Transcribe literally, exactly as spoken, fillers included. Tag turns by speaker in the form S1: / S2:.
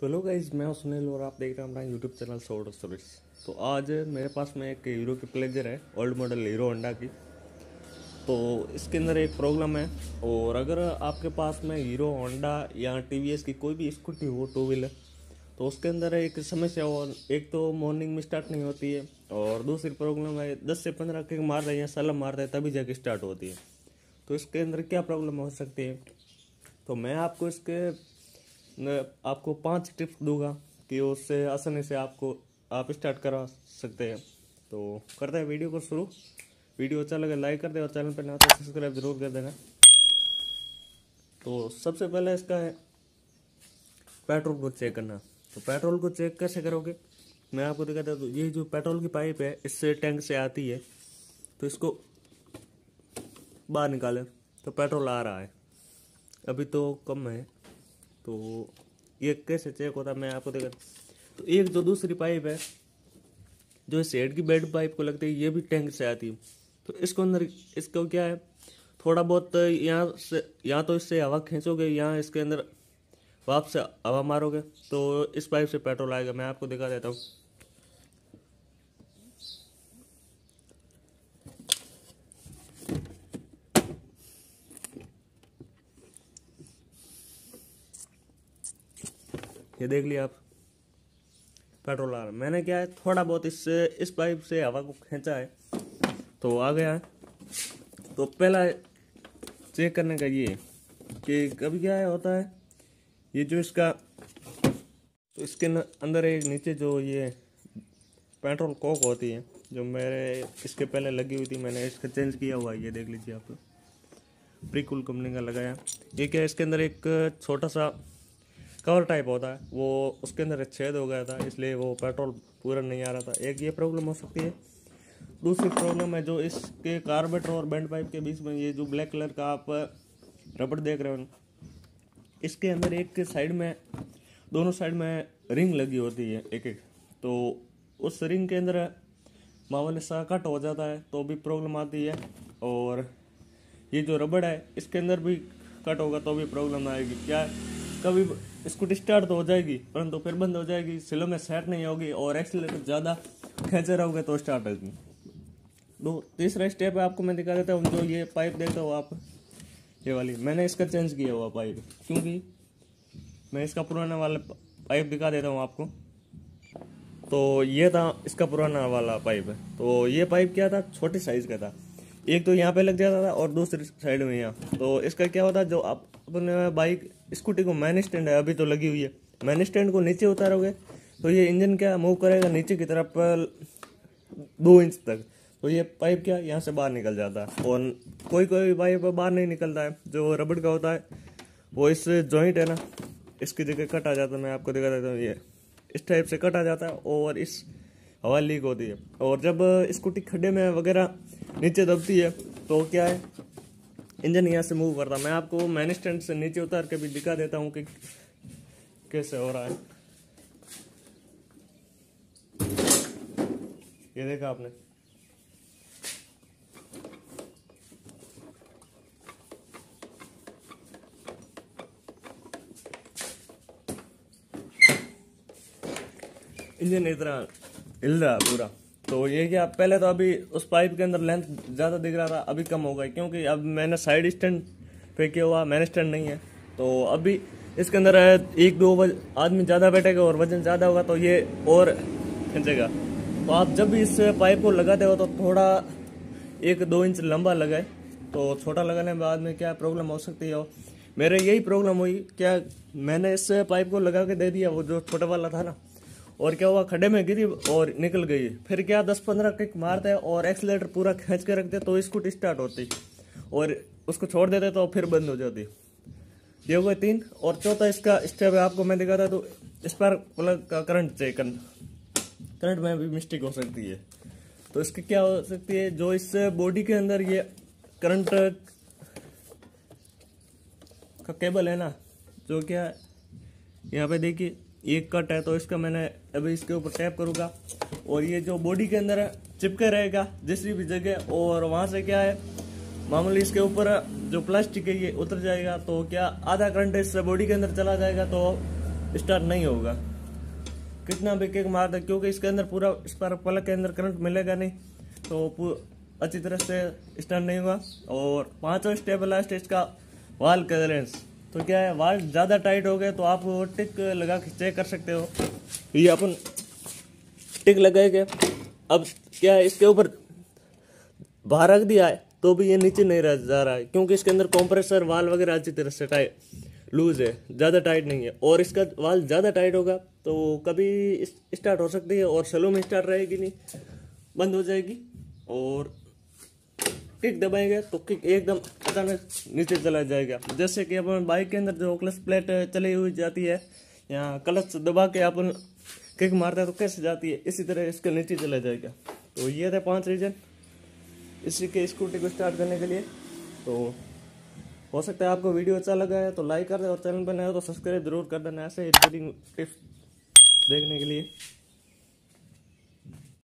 S1: तो hello guys, मैं हूं सुनील और आप देख रहे हैं हमारा यूट्यूब चैनल सोल्ड सर्विस। तो आज मेरे पास में एक हीरो की प्लेजर है, ओल्ड मॉडल हीरो होंडा की। तो इसके अंदर एक प्रॉब्लम है, और अगर आपके पास में हीरो होंडा या टीवीएस की कोई भी स्कूटी हो टू व्हीलर, तो उसके अंदर एक समस्या हो, एक तो मॉर्निंग में स्टार्ट नहीं होती है, और दूसरी प्रॉब्लम है दस से पंद्रह किक मारते हैं या सलम मारते हैं तभी जाके स्टार्ट होती है। तो इसके अंदर क्या प्रॉब्लम हो सकती है, तो मैं आपको इसके मैं आपको पांच टिप्स दूंगा कि उससे आसानी से आपको आप स्टार्ट करा सकते हैं। तो करते हैं वीडियो को शुरू। वीडियो अच्छा लगे लाइक कर दे और चैनल पर नया तो सब्सक्राइब जरूर कर देना। तो सबसे पहले इसका है पेट्रोल को चेक करना। तो पेट्रोल को चेक कैसे करोगे, मैं आपको दिखाता हूँ। तो ये जो पेट्रोल की पाइप है इससे टैंक से आती है, तो इसको बाहर निकालें तो पेट्रोल आ रहा है, अभी तो कम है। तो ये कैसे चेक होता है मैं आपको देखा। तो एक जो दूसरी पाइप है जो इस हेड की बेड पाइप को लगती है, ये भी टैंक से आती है। तो इसको अंदर इसको क्या है, थोड़ा बहुत यहाँ से यहाँ तो इससे हवा खींचोगे, यहाँ इसके अंदर वापस से हवा मारोगे तो इस पाइप से पेट्रोल आएगा। मैं आपको दिखा देता हूँ। ये देख लिया आप, पेट्रोल आ रहा है। मैंने क्या है, थोड़ा बहुत इससे इस पाइप से हवा को खींचा है तो आ गया है। तो पहला चेक करने का ये कि कभी क्या है होता है, ये जो इसका तो इसके अंदर एक नीचे जो ये पेट्रोल कोक होती है, जो मेरे इसके पहले लगी हुई थी, मैंने इसका चेंज किया हुआ है। ये देख लीजिए आप, प्रीकूल कंपनी का लगाया। ये क्या है, इसके अंदर एक छोटा सा कवर टाइप होता है, वो उसके अंदर छेद हो गया था, इसलिए वो पेट्रोल पूरा नहीं आ रहा था। एक ये प्रॉब्लम हो सकती है। दूसरी प्रॉब्लम है जो इसके कार्बोरेटर और बेंड पाइप के बीच में ये जो ब्लैक कलर का आप रबड़ देख रहे हो, इसके अंदर एक साइड में दोनों साइड में रिंग लगी होती है एक एक। तो उस रिंग के अंदर मामले सा कट हो जाता है तो भी प्रॉब्लम आती है। और ये जो रबड़ है इसके अंदर भी कट होगा तो भी प्रॉब्लम आएगी। क्या कभी स्कूटी स्टार्ट तो हो जाएगी परंतु फिर बंद हो जाएगी, सिलों में सेट नहीं होगी और एक्सीलरेटर ज़्यादा खींचे रहोगे तो स्टार्ट होगी। दो तीसरा स्टेप है, आपको मैं दिखा देता हूँ। जो ये पाइप देखते हो आप, ये वाली मैंने इसका चेंज किया हुआ पाइप, क्योंकि मैं इसका पुराना वाला पाइप दिखा देता हूँ आपको। तो ये था इसका पुराना वाला पाइप है। तो ये पाइप क्या था, छोटे साइज का था, एक तो यहाँ पे लग जाता था और दूसरी साइड में यहाँ। तो इसका क्या होता है, जो आप अपने बाइक स्कूटी को मैन स्टैंड है अभी तो लगी हुई है, मैन स्टैंड को नीचे उतारोगे तो ये इंजन क्या मूव करेगा नीचे की तरफ दो इंच तक। तो ये पाइप क्या यहाँ से बाहर निकल जाता है, और कोई कोई पाइप बाहर नहीं निकलता है, जो रबड़ का होता है वो इस जॉइंट है ना, इसकी जगह कट आ जाता है। मैं आपको दिखा देता हूँ, ये इस टाइप से कट आ जाता है और इस हवा लीक होती है। और जब स्कूटी खड्डे में वगैरह नीचे दबती है तो क्या है, इंजन यहाँ से मूव करता है। मैं आपको मैन स्टैंड से नीचे उतार के भी दिखा देता हूँ कि कैसे हो रहा है। ये देखा आपने, इंजन इतना हिल रहा पूरा। तो ये क्या, पहले तो अभी उस पाइप के अंदर लेंथ ज़्यादा दिख रहा था, अभी कम हो गई, क्योंकि अब मैंने साइड स्टैंड पे किया हुआ, मैन स्टैंड नहीं है। तो अभी इसके अंदर एक दो आदमी ज़्यादा बैठेगा और वजन ज़्यादा होगा तो ये और खींचेगा। तो आप जब भी इस पाइप को लगाते हो तो थोड़ा एक दो इंच लंबा लगाए, तो छोटा लगाने के बाद में क्या प्रॉब्लम हो सकती है। मेरे यही प्रॉब्लम हुई, क्या मैंने इस पाइप को लगा के दे दिया, वो जो छोटा वाला था ना, और क्या हुआ, खड्डे में गिरी और निकल गई। फिर क्या दस पंद्रह किक मारते हैं और एक्सीलरेटर पूरा खींच के रखते तो स्कूटी स्टार्ट होती, और उसको छोड़ देते तो फिर बंद हो जाती। ये हो गए तीन। और चौथा इसका स्टेप है, आपको मैं दिखाता तो स्पार्क प्लग का करंट चेक करना। करंट में भी मिस्टेक हो सकती है। तो इसकी क्या हो सकती है, जो इस बॉडी के अंदर ये करंट का केबल है ना, जो क्या यहाँ पे देखिए एक कट है, तो इसका मैंने अभी इसके ऊपर टैप करूँगा और ये जो बॉडी के अंदर चिपके रहेगा जिस भी जगह, और वहाँ से क्या है मामूली इसके ऊपर जो प्लास्टिक है ये उतर जाएगा। तो क्या आधा करंट इस बॉडी के अंदर चला जाएगा, तो स्टार्ट नहीं होगा, कितना भी किक मार दे, क्योंकि इसके अंदर पूरा स्पार्क प्लग के अंदर करंट मिलेगा नहीं, तो अच्छी तरह से स्टार्ट नहीं होगा। और पांचवा स्टेप है लास्ट इसका वाल क्लियरेंस। तो क्या है, वाल ज़्यादा टाइट हो गए तो आप टिक लगा के चेक कर सकते हो। ये अपन टिक लगाएंगे, अब क्या है इसके ऊपर बाहर रख दिया है तो भी ये नीचे नहीं रह जा रहा है, क्योंकि इसके अंदर कंप्रेसर वाल वगैरह अच्छी तरह से टाइट लूज है, ज़्यादा टाइट नहीं है। और इसका वाल ज़्यादा टाइट होगा तो कभी स्टार्ट हो सकती है और स्लो में स्टार्ट रहेगी नहीं, बंद हो जाएगी। और किक दबाएंगे तो किक एकदम अचानक नीचे चला जाएगा। जैसे कि अपन बाइक के अंदर जो क्लच प्लेट चली हुई जाती है, या क्लच दबा के अपन किक मारते हैं तो कैसे जाती है, इसी तरह इसके नीचे चला जाएगा। तो ये थे पांच रीजन इसी के स्कूटी को स्टार्ट करने के लिए। तो हो सकता है आपको वीडियो अच्छा लगा है तो लाइक कर दे, और चैनल पर नया हो तो सब्सक्राइब जरूर कर देना ऐसे टिप्स देखने के लिए।